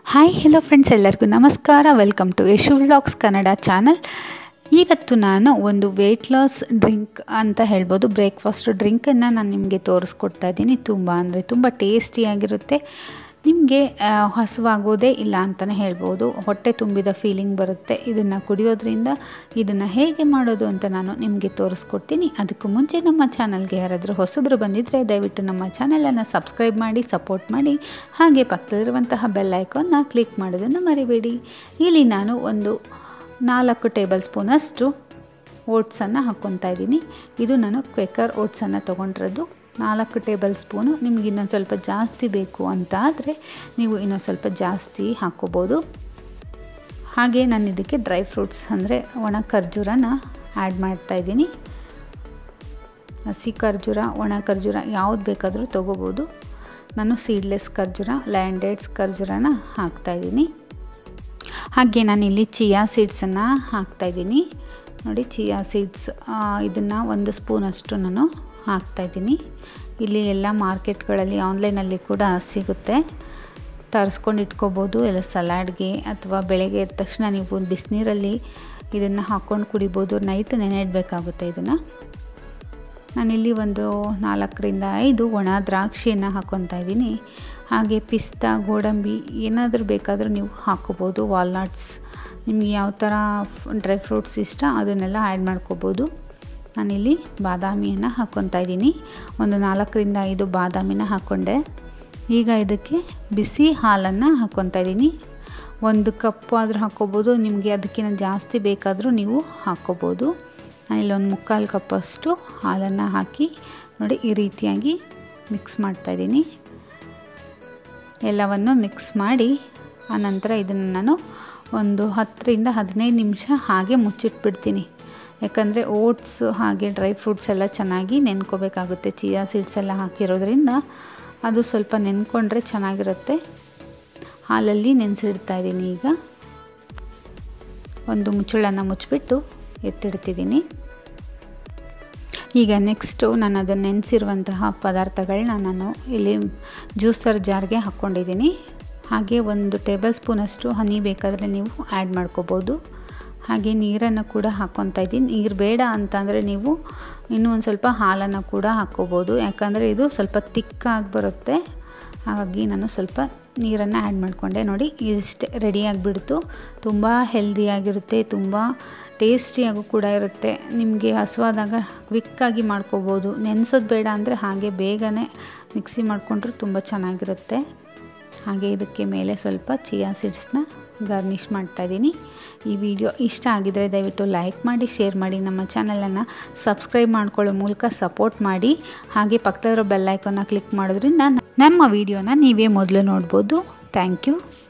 Hi hello friends, ಎಲ್ಲರಿಗೂ ನಮಸ್ಕಾರ. Welcome to Yashu vlogs Kannada channel. ಇವತ್ತು ನಾನು ಒಂದು ವೆಯ್ಟ್ ಲಾಸ್ ಡ್ರಿಂಕ್ ಅಂತ ಹೇಳ್ಬೋದು, ಬ್ರೇಕ್ಫಾಸ್ಟ್ ಡ್ರಿಂಕನ್ನು ನಾನು ನಿಮಗೆ ತೋರಿಸ್ಕೊಡ್ತಾ ಇದ್ದೀನಿ. ತುಂಬ ಟೇಸ್ಟಿಯಾಗಿರುತ್ತೆ. ನಿಮಗೆ ಹಸುವಾಗೋದೇ ಇಲ್ಲ ಅಂತಲೇ ಹೇಳ್ಬೋದು. ಹೊಟ್ಟೆ ತುಂಬಿದ ಫೀಲಿಂಗ್ ಬರುತ್ತೆ ಇದನ್ನು ಕುಡಿಯೋದ್ರಿಂದ. ಇದನ್ನು ಹೇಗೆ ಮಾಡೋದು ಅಂತ ನಾನು ನಿಮಗೆ ತೋರಿಸ್ಕೊಡ್ತೀನಿ. ಅದಕ್ಕೂ ಮುಂಚೆ ನಮ್ಮ ಚಾನಲ್ಗೆ ಯಾರಾದರೂ ಹೊಸಬರು ಬಂದಿದ್ದರೆ ದಯವಿಟ್ಟು ನಮ್ಮ ಚಾನಲನ್ನು ಸಬ್ಸ್ಕ್ರೈಬ್ ಮಾಡಿ, ಸಪೋರ್ಟ್ ಮಾಡಿ. ಹಾಗೆ ಪಕ್ಕದಲ್ಲಿರುವಂತಹ ಬೆಲ್ ಐಕಾನ್ನ ಕ್ಲಿಕ್ ಮಾಡೋದನ್ನು ಮರಿಬೇಡಿ. ಇಲ್ಲಿ ನಾನು ಒಂದು 4 ಟೇಬಲ್ ಸ್ಪೂನಷ್ಟು ಓಟ್ಸನ್ನು ಹಾಕ್ಕೊತಾ ಇದ್ದೀನಿ. ಇದು ನಾನು ಕ್ವೆಕರ್ ಓಟ್ಸನ್ನು ತೊಗೊಂಡಿರೋದು. 4 ಟೇಬಲ್ ಸ್ಪೂನು. ನಿಮಗೆ ಇನ್ನೊಂದು ಸ್ವಲ್ಪ ಜಾಸ್ತಿ ಬೇಕು ಅಂತ ಆದರೆ ನೀವು ಇನ್ನೊಂದು ಸ್ವಲ್ಪ ಜಾಸ್ತಿ ಹಾಕ್ಕೋಬೋದು. ಹಾಗೆ ನಾನು ಇದಕ್ಕೆ ಡ್ರೈ ಫ್ರೂಟ್ಸ್ ಅಂದರೆ ಒಣ ಖರ್ಜೂರನ ಆ್ಯಡ್ ಮಾಡ್ತಾಯಿದ್ದೀನಿ. ಹಸಿ ಖರ್ಜೂರ, ಒಣ ಖರ್ಜೂರ ಯಾವ್ದು ಬೇಕಾದರೂ ತೊಗೋಬೋದು. ನಾನು ಸೀಡ್ಲೆಸ್ ಖರ್ಜೂರ, ಲ್ಯಾಂಡೆಡ್ಸ್ ಖರ್ಜೂರನ ಹಾಕ್ತಾಯಿದ್ದೀನಿ. ಹಾಗೆ ನಾನಿಲ್ಲಿ ಚಿಯಾ ಸೀಡ್ಸನ್ನು ಹಾಕ್ತಾಯಿದ್ದೀನಿ. ನೋಡಿ, ಚಿಯಾ ಸೀಡ್ಸ್ ಇದನ್ನು 1 ಸ್ಪೂನಷ್ಟು ನಾನು ಹಾಕ್ತಾಯಿದ್ದೀನಿ. ಇಲ್ಲಿ ಎಲ್ಲ ಮಾರ್ಕೆಟ್ಗಳಲ್ಲಿ, ಆನ್ಲೈನಲ್ಲಿ ಕೂಡ ಸಿಗುತ್ತೆ, ತರಿಸ್ಕೊಂಡು ಇಟ್ಕೋಬೋದು. ಎಲ್ಲ ಸಲಾಡ್ಗೆ ಅಥವಾ ಬೆಳಗ್ಗೆ ಎದ್ದ ತಕ್ಷಣ ನೀವು ಬಿಸಿನೀರಲ್ಲಿ ಇದನ್ನು ಹಾಕ್ಕೊಂಡು ಕುಡಿಬೋದು. ನೈಟ್ ನೆನೆ ಇಡಬೇಕಾಗುತ್ತೆ ಇದನ್ನು. ನಾನಿಲ್ಲಿ ಒಂದು 4ರಿಂದ 5 ಒಣ ದ್ರಾಕ್ಷಿಯನ್ನು ಹಾಕ್ಕೊತಾ ಇದ್ದೀನಿ. ಹಾಗೆ ಪಿಸ್ತಾ, ಗೋಡಂಬಿ ಏನಾದರೂ ಬೇಕಾದರೂ ನೀವು ಹಾಕ್ಕೋಬೋದು. ವಾಲ್ನಟ್ಸ್, ನಿಮಗೆ ಯಾವ ಥರ ಡ್ರೈ ಫ್ರೂಟ್ಸ್ ಇಷ್ಟ ಅದನ್ನೆಲ್ಲ ಆ್ಯಡ್ ಮಾಡ್ಕೋಬೋದು. ನಾನಿಲ್ಲಿ ಬಾದಾಮಿಯನ್ನು ಹಾಕ್ಕೊತಾ ಇದ್ದೀನಿ. ಒಂದು 4ರಿಂದ 5 ಬಾದಾಮಿನ ಹಾಕ್ಕೊಂಡೆ. ಈಗ ಇದಕ್ಕೆ ಬಿಸಿ ಹಾಲನ್ನು ಹಾಕ್ಕೊತಾ ಇದ್ದೀನಿ. 1 ಕಪ್ ಆದರೂ ಹಾಕ್ಕೋಬೋದು. ನಿಮಗೆ ಅದಕ್ಕಿಂತ ಜಾಸ್ತಿ ಬೇಕಾದರೂ ನೀವು ಹಾಕ್ಕೋಬೋದು. ನಾನಿಲ್ಲಿ ಒಂದು 3/4 ಕಪ್ಪಷ್ಟು ಹಾಲನ್ನು ಹಾಕಿ ನೋಡಿ ಈ ರೀತಿಯಾಗಿ ಮಿಕ್ಸ್ ಮಾಡ್ತಾಯಿದ್ದೀನಿ. ಎಲ್ಲವನ್ನು ಮಿಕ್ಸ್ ಮಾಡಿ ಆನಂತರ ಇದನ್ನು ನಾನು ಒಂದು 10ರಿಂದ 15 ನಿಮಿಷ ಹಾಗೆ ಮುಚ್ಚಿಟ್ಬಿಡ್ತೀನಿ. ಯಾಕಂದರೆ ಓಟ್ಸ್ ಹಾಗೆ ಡ್ರೈ ಫ್ರೂಟ್ಸ್ ಎಲ್ಲ ಚೆನ್ನಾಗಿ ನೆನ್ಕೋಬೇಕಾಗುತ್ತೆ. ಚಿಯಾ ಸೀಡ್ಸ್ ಎಲ್ಲ ಹಾಕಿರೋದ್ರಿಂದ ಅದು ಸ್ವಲ್ಪ ನೆನ್ಕೊಂಡ್ರೆ ಚೆನ್ನಾಗಿರುತ್ತೆ. ಹಾಲಲ್ಲಿ ನೆನೆಸಿಡ್ತಾ ಇದ್ದೀನಿ. ಈಗ ಒಂದು ಮುಚ್ಚಳನ್ನು ಮುಚ್ಚಿಬಿಟ್ಟು ಎತ್ತಿಡ್ತಿದ್ದೀನಿ. ಈಗ ನೆಕ್ಸ್ಟು ನಾನು ಅದನ್ನು ನೆನೆಸಿರುವಂತಹ ಪದಾರ್ಥಗಳನ್ನ ನಾನು ಇಲ್ಲಿ ಜ್ಯೂಸರ್ ಜಾರ್ಗೆ ಹಾಕ್ಕೊಂಡಿದ್ದೀನಿ. ಹಾಗೆ 1 ಟೇಬಲ್ ಸ್ಪೂನಷ್ಟು ಹನಿ ಬೇಕಾದರೆ ನೀವು ಆ್ಯಡ್ ಮಾಡ್ಕೋಬೋದು. ಹಾಗೆ ನೀರನ್ನು ಕೂಡ ಹಾಕ್ಕೊತಾ ಇದ್ದೀನಿ. ನೀರು ಬೇಡ ಅಂತಂದರೆ ನೀವು ಇನ್ನೂ ಒಂದು ಸ್ವಲ್ಪ ಹಾಲನ್ನು ಕೂಡ ಹಾಕ್ಕೋಬೋದು. ಯಾಕಂದರೆ ಇದು ಸ್ವಲ್ಪ ತಿಕ್ಕಾಗಿ ಬರುತ್ತೆ. ಹಾಗಾಗಿ ನಾನು ಸ್ವಲ್ಪ ನೀರನ್ನು ಆ್ಯಡ್ ಮಾಡಿಕೊಂಡೆ. ನೋಡಿ, ಇಷ್ಟೇ ರೆಡಿಯಾಗಿಬಿಡ್ತು. ತುಂಬ ಹೆಲ್ದಿಯಾಗಿರುತ್ತೆ, ತುಂಬ ಟೇಸ್ಟಿಯಾಗೂ ಕೂಡ ಇರುತ್ತೆ. ನಿಮಗೆ ಹಸುವಾದಾಗ ಕ್ವಿಕ್ಕಾಗಿ ಮಾಡ್ಕೋಬೋದು. ನೆನೆಸೋದು ಬೇಡ ಅಂದರೆ ಹಾಗೆ ಬೇಗನೆ ಮಿಕ್ಸಿ ಮಾಡಿಕೊಂಡ್ರೂ ತುಂಬ ಚೆನ್ನಾಗಿರುತ್ತೆ. ಹಾಗೆ ಇದಕ್ಕೆ ಮೇಲೆ ಸ್ವಲ್ಪ ಚಿಯಾ ಸೀಡ್ಸ್ನ ಗಾರ್ನಿಷ್ ಮಾಡ್ತಾಯಿದ್ದೀನಿ. ಈ ವಿಡಿಯೋ ಇಷ್ಟ ಆಗಿದರೆ ದಯವಿಟ್ಟು ಲೈಕ್ ಮಾಡಿ, ಶೇರ್ ಮಾಡಿ, ನಮ್ಮ ಚಾನಲನ್ನು ಸಬ್ಸ್ಕ್ರೈಬ್ ಮಾಡ್ಕೊಳ್ಳೋ ಮೂಲಕ ಸಪೋರ್ಟ್ ಮಾಡಿ. ಹಾಗೆ ಪಕ್ಕದಲ್ಲಿರೋ ಬೆಲ್ ಐಕಾನ್ನ ಕ್ಲಿಕ್ ಮಾಡೋದ್ರಿಂದ ನಮ್ಮ ವಿಡಿಯೋನ ನೀವೇ ಮೊದಲು ನೋಡ್ಬೋದು. Thank you.